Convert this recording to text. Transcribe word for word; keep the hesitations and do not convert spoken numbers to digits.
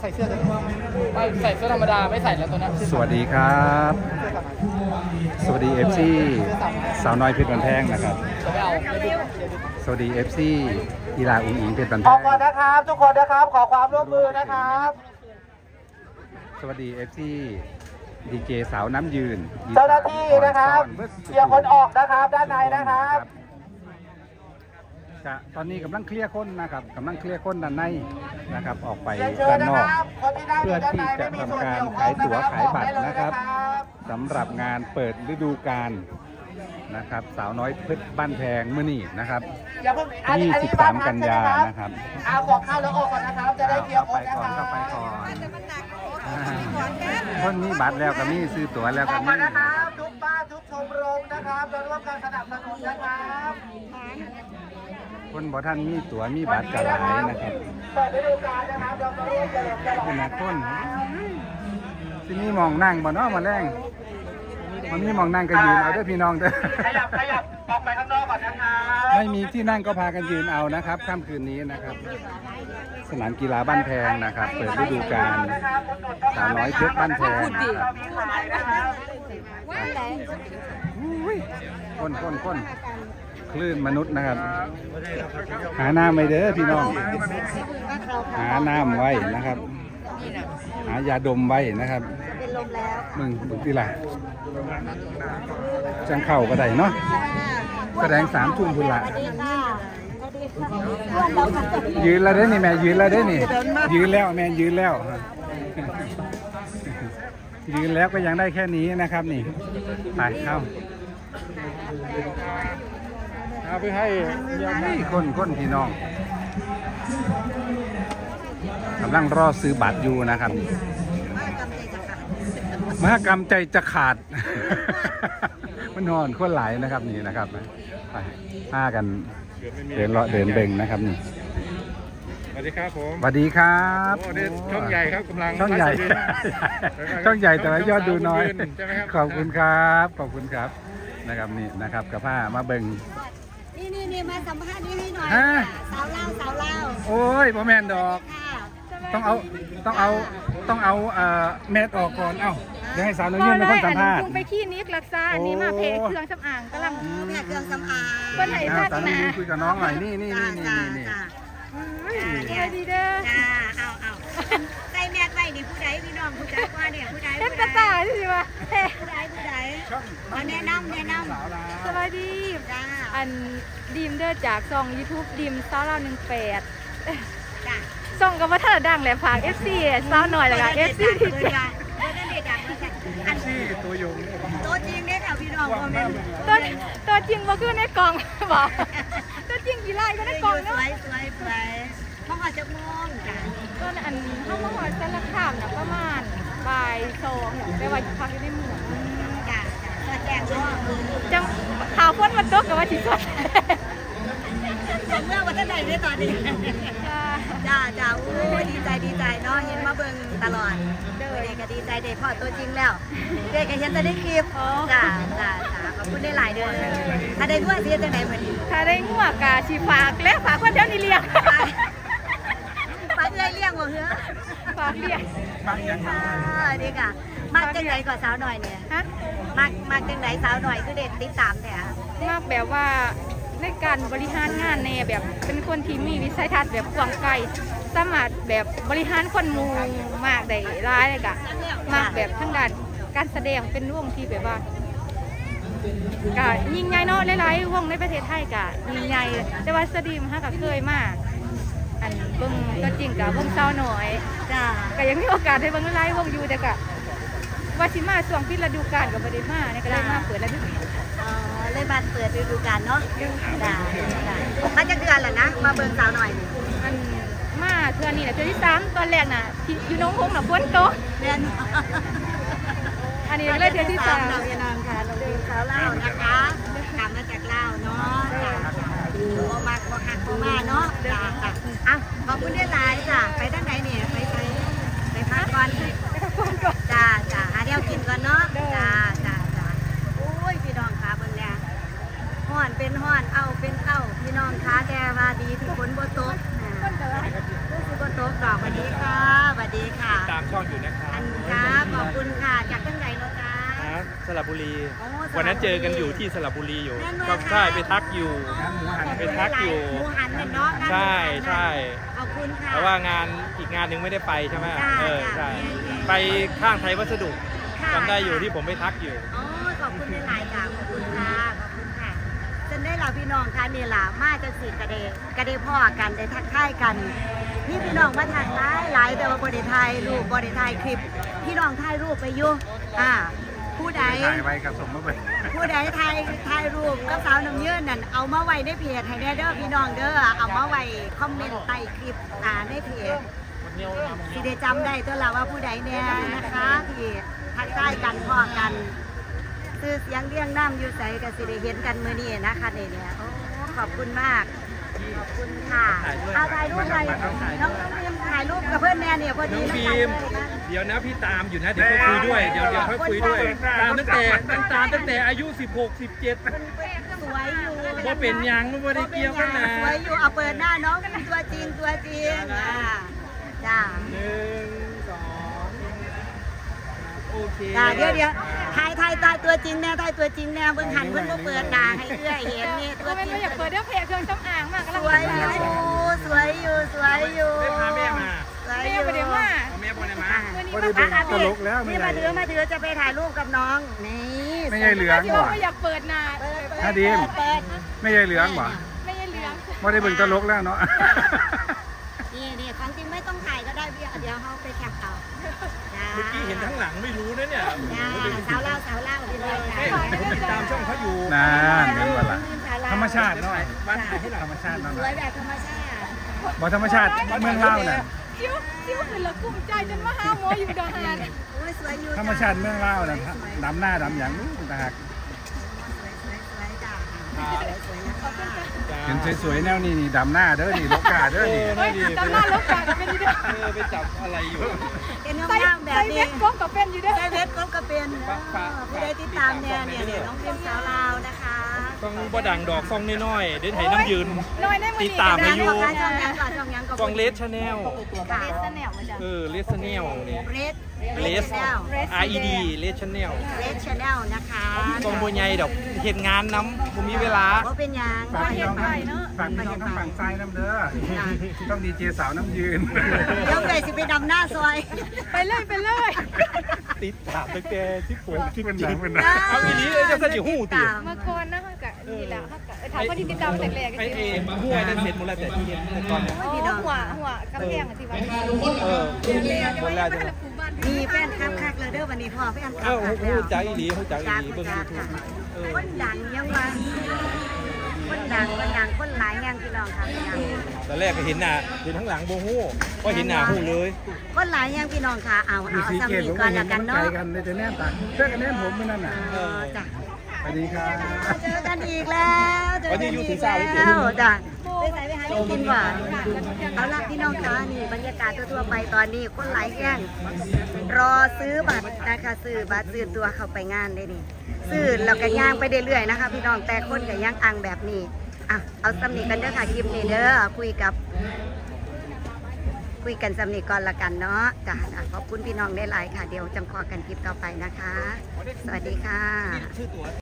ใส่เสื้อตัวนี้ไม่ใส่เสื้อธรรมดาไม่ใส่แล้วตัวนั้นสวัสดีครับสวัสดีเอฟซีสาวน้อยเพชรบันแพงนะครับสวัสดีเอฟซีกีฬาอุ้งอิงเพชรบันแพงขอก่อนนะครับทุกคนนะครับขอความร่วมมือนะครับสวัสดีเอฟซีดีเจสาวน้ำยืนเจ้าหน้าที่นะครับเคลียร์คนออกนะครับด้านในนะครับตอนนี้กำลังเคลียร์คนนะครับกำลังเคลียร์คนด้านในนะครับออกไปด้านนอกเพื่อที่จะทำการขายตั๋วขายบัตรนะครับสำหรับงานเปิดฤดูกาลนะครับสาวน้อยเพชรบ้านแพงมื้อนี้นะครับยี่สิบสามกันยานะครับเอาของเข้าแล้วออกก่อนนะครับจะได้เคลียร์คนนะครับเข้าไปก่อนคนมีบัตรแล้วก็มีซื้อตั๋วแล้วก็มีนะครับทุกบ้านทุกชมรมนะครับจะร่วมกันสนับสนุนนะครับคนบ่ท่านมีตั๋วมีบัตรกระหลายนะครับเปิดฤดูกาลนะครับเราก็ร่วมกันเป็นนักต้นที่นี่มองนั่งบ่เนาะมาแรงมันมีมองนั่งก็ยืนเอาด้วยพี่น้องเด้อขยับขยับออกไปข้างนอกก่อนนะครับไม่มีที่นั่งก็พากันยืนเอานะครับค่ำคืนนี้นะครับสนามกีฬาบ้านแพงนะครับเปิดฤดูกาลสาวน้อยเพชรบ้านแพงคนคนคนคลื่นมนุษย์นะครับหาน้ำไม่เด้อพี่น้องหาน้ำไว้นะครับหายาดมไว้นะครับมึงมึงที่ไรจังเข่าก็ได้เนาะแสดงสามทุ่มพุ่นละยืนแล้วได้นี่แม่ยืนแล้วได้นี่ยืนแล้วแม่ยืนแล้วยืนแล้วก็ยังได้แค่นี้นะครับนี่ไปเข้าเอาไปให้คนคนพี่น้องกำลังรอซื้อบัตรอยู่นะครับมหกรรมใจจะขาดมันนอนคนหลายนะครับนี่นะครับไปห้ากันเดินเลาะเดินเบ่งนะครับนี่สวัสดีครับผมสวัสดีครับช่องใหญ่ครับกำลังช่องใหญ่ช่องใหญ่แต่ว่ายอดดูน้อยขอบคุณครับขอบคุณครับนะครับนี่นะครับกับผ้ามาเบ่งนี่นี่นี่มาสัมภาษณ์นี่ให้หน่อยสาวเล่าสาวเล่าโอ้ยพ่อแม่ดอกต้องเอาต้องเอาต้องเอาเม็ดออกก่อนเอ้าเดี๋ยวให้สาวน้อยยืนเป็นคนสัมภาษณ์ไปคลินิกรักษาอันนี้มาเพจเครื่องสำอางกำลังแม่เครื่องสำอางคนไหนท่านนะคุยกับน้องหน่อยนี่นี่นี่นี่นี่เดี๋ยวดีเด้อจ้าเอาเอาใส่แมสไว้นี่ผู้ใดพี่น้องผู้ใดว่าเนี่ยผู้ใดเห็นกระต่ายสิวะผู้ใดผู้ใดมาแนะนำแนะนำสวัสดีอันดีมเด้อจากซองยูทูบดีมสาวเราหนึ่งแปดซองกับว่าถ้าดังแหละฝากเอฟซีสาวหน่อยละกันเอฟซีที่จะอันนี้ตัวยงตัวจริงเนี่ยค่ะพี่น้องตัวตัวจริงบ่คือในกล่องบอกตัวจริงกี่ไร่ก็ในกล่องเนาะสวยสวยสวยห้องอาจจะมองจ้ะก็อันห้องมหาสารคามนะประมาณบ่ายสองไปวันพักอยู่ในเมืองจ้ะจ้ะแจ้งว่าจังข่าวพ้นมันตกกับว่าที่สุดเมื่อวันไหนได้ตอนนี้จ้าจ้าโอ้ดีใจดีใจเนาะเห็นมาเบิ่งตลอดเด็กก็ดีใจเด็กพอตัวจริงแล้วเด็กก็เห็นจะได้คลิปจ้าจ้าจ้าขอบคุณได้หลายเดือนถ้าได้งัวเสียจังไหนเหมือนถ้าได้งัวกาชีฝากและฝากคนเดียวนี่เลี้ยงฝากเลยเลี้ยงหัวเหือฝากเลี้ยงดีค่ะมากจังไหนก่อนสาวหน่อยเนี่ยฮะมากมากจังไหนสาวหน่อยคือเด็กติดตามแต่มากแบบว่าในการบริหารงานในแบบเป็นคนที่มีวิสัยทัศน์แบบกว้างไกลสามารถแบบบริหารคนมูมากได้ร้ายเลยกะมากแบบทั้งด้านการแสดงเป็นวงที่แบบว่ากะยิ่งใหญ่เนาะหลายๆวงในประเทศไทยกะยิ่งใหญ่แต่ว่าสตรีมฮะกะเคยมากอันเบิ้งก็จริงกะวงเศร้าหน่อยจ้ากะยังมีโอกาสได้เบิ้งหลายวงอยู่แต่กะว่าชิมาช่วงพิฤดูกาลกับบริมาเนี่ยก็ได้มาเปิดแล้วด้วยเลยมาเปิดฤดูกาลเนาะจ้าจ้ามาจากเดือนแหละนะมาเบิ่งสาวหน่อยอันมาเทือนนี่แหละเทือนที่สามตอนแรกน่ะอยู่น้องพงหน่ะฝนตกเดือนอันนี้เลยเทือนที่สามเราเรียนนางค่ะเราเรียนสาวเล่านะคะกลับมาจากเล่าเนาะจ้าโอ้มาโคหักโคมาเนาะจ้าจ้าอ่ะขอบคุณได้หลายจ้าไปด้านไหนเนี่ยไปไปไปพักก่อนจ้าจ้าหาเดี๋ยวกินก่อนเนาะจ้าจ้าจ้าโอ้ยพี่น้องค่ะเบิ่งแล้วห่อนเป็นห่อนเอาเป็นเอาพี่น้องค้าแกว่าดีทุกคนบ่ตกรู้สึกบ่ตกดอกสวัสดีค่ะสวัสดีค่ะตามช่องอยู่นะครัอับนครับขอบคุณค่ะจากจังไหนเนาะคะครับสระบุรีโอ้สระบุรีวันนั้นเจอกันอยู่ที่สระบุรีอยู่แม่นบ่ก็คะใช่ไปทักอยู่ ไปทักอยู่หมูหันเป็นเนาะใช่ใช่ขอบคุณค่ะแต่ว่างานอีกงานหนึ่งไม่ได้ไปใช่ไหมจ้าเออจ้าใช่ไปข้างไทยวัสดุค่ะจำได้อยู่ที่ผมไปทักอยู่อ๋อขอบคุณหลายๆค่ะขอบคุณค่ะขอบคุณค่ะจนได้ล่ะพี่น้องค่ะนี่ล่ะมาจะสิกระเดกระเดพ่อกันได้ทักทายกันนี่พี่น้องมาทางหลายหลายแต่ว่าบริไทยรูปบริไทยคลิปพี่น้องถ่ายรูปไปอยู่อ่าผู้ใดถ่ายไว้กับสมมาไปผู้ใดถ่ายถ่ายรูปกับสาวน้ำเยื่นนั่นเอามาไว้ในเพจให้แน่เด้อพี่น้องเด้อเอามาไว้คอมเมนต์ใต้คลิปอ่าในเพจสิได้จำได้ตัวละว่าผู้ใดเนี่ยนะคะที่ทักทายกันพ่อกันคือเสียงเรียงน้ำอยู่ใสกับสิได้เห็นกันมื้อนี้นะคะนี่เนี่ยโอ้ขอบคุณมากขอบคุณค่ะเอาถ่ายรูปหน่อยน้องน้องฟิล์มถ่ายรูปกับเพื่อนแน่เนี่ยพอดีน้องนะฟิคะล์มเดี๋ยวนะพี่ตามอยู่นะเดี๋ยวค่อยคุยด้วย เดี๋ยวเดี๋ยวค่อยคุยด้วย ตามตั้งแต่ตั้งตามตั้งแต่อายุ สิบหก สิบเจ็ดสวยอยู่ว่าเป็นหยังไม่ได้เกี่ยวกันนะสวยอยู่เอาเปิดหน้าน้องตัวจริงตัวจริงอ่าจ้าหนึ่งสองโอเคจ้าเดี๋ยวเดี๋ยวถ่ายถ่ายถ่ายตัวจริงแน่ถ่ายตัวจริงแน่เพิ่งหันเพิ่งมาเปิดหน้าให้เอื้อยเห็นนี่ตัก็วไม่จริงไม่อยากเปิดเรื่องเพจเครื่องสำอางมากก็สวยอยู่สวยอยู่สวยอยู่ได้พาแม่มาสวยไม่ออยากยู่ไปเดี๋ยวมาเอาแม่บอลมาวันนี้บ่มาได้บ้าเบิ่งตลกแล้วไม่นี่ได้มาถือมาถือจะไปถ่ายรูปกับน้องนี่ไม่ใช่เหลืองที่บ่ว่าไม่อยากเปิดหน้าเปิดเปิดฮะดีมเปิดไม่ใช่เหลืองบ่ไม่ใช่เหลืองบ่ได้เบิ่งตลกแล้วเนาะนี่นี่ของจริงไม่ต้องถ่ายก็ได้เดี๋ยวเขาไปแคปเอาจ้าเมื่อกี้เห็นทั้งหลังไม่รู้นะเนี่ยจ้าสาวเล่าสาวเล่าดีเลยเฮ้ยค่ะผมติดตามช่องเขาอยู่นานเห็นว่าล่ะธรรมชาติเนาะบ้านถ่ายให้หน่อยธรรมชาติเนาะสวยแบบธรรมชาติบ่ธรรมชาติเมืองลาวน่ะคิ้วคิ้วคือละกุ้มใจจนว่าห้าหมออยู่ดอนหันโอ้ยสวยอยู่ธรรมชาติเมืองลาวน่ะดำหน้าดำหยังนู้นต่างหากสวยสวยสวยจ้าสวยนะคะเห็นสวยๆแนวนี้นี่ดำหน้าเด้อนี่ลกกาเด้อนี่เฮ้ยจำหน้าลบกากับเป็นอยู่เด้อเออไปจับอะไรอยู่เป็นน้องใส่น้ำแบบใส่เม็นี้ดก้มกับเป็นอยู่เด้อใส่เวทก็กระเป็นผู้ใดติดตามเนี่ยเนี่ยเนี่ยน้องเป็นสาวลาวนะคะต้องบ่ดังดอกซองน้อยๆเดินไห้น้ำยืนน้อยได้มือติดตาม อายุช่องยังก่อนช่องยังก่อนฟองเลสชาแนลค่ะเลสแนลมาจ้ะเออเลสแนลเนี่ยเรดเลสแนล R E D เลสชาแนลเรดชาแนลนะคะฟองบัวใหญ่ดอกเห็นงานน้ำผมมีเวลาว่าเป็นยังฝากพี่น้องทั้งฝากพี่น้องทั้งฝั่งซ้ายน้ำเด้อต้องดีเจสาวน้ำยืนเดี๋ยวเลยสิไปดำหน้าซอยไปเลยไปเลยติดตามตั้งแต่ที่ผมที่เป็นหนังเป็นหนังเอาอีนี้เลยจะสนิทหูติเมื่อก่อนนะเขากะนี่แหละเขากะถามคนที่ติดตามแรกๆไอเอมาห้วยนั่นเสร็จหมดแล้วแต่ที่เห็นแต่ตอนเนี้ยหัวหัวกำแพงสิวันนี้เออหมดแล้วจะมีแฟนคลับคักเลยเด้อวันนี้พ่อแฟนคลัเอ้าบคักหูแล้วจักอีหลีหูจักอีจ้าหลีคุเบิ่ณงจ้ายูทูบค่ะเออคนดังยังว่าคนดังคนดังคนหลายแง่งพี่น้องค่ะพี่น้องตอนแรกก็เห็นหน้าเห็นทั้งหลังโบหูก็เห็นหน้าหูเลยคนหลายแง่งพี่น้องค่ะเอาอยู่เอาสีสาเกตมีผมก่ก็อนเห็ละนกันน้ำใจเนาะกันในแต่แน่นต่างเจอกันแน่นผมไม่นั่นน่ะเออจ้ะสวัสดีครับเจอกันอีกแล้วเจอกันอีกแล้วจ้ะไปใส่ไปหาที่กินหวานเอาละพี่น้องคะนี่บรรยากาศทั่วๆไปตอนนี้คนหลายแง่งรอซื้อบัตรนะคะซื้อบัตรซื้อตัวเข้าไปงานได้นี่ซื้อแล้วก็ย่างไปเรื่อยๆนะคะพี่น้องแต่คนก็ย่างอังแบบนี้อ่ะเอาสำนีกันเด้อค่ะคลิปนี้เด้อคุยกับคุยกันสำนีก่อนละกันเนาะจ้ะขอบคุณพี่น้องได้หลายค่ะเดี๋ยวจังพอกันคลิปต่อไปนะคะ สวัสดีค่ะ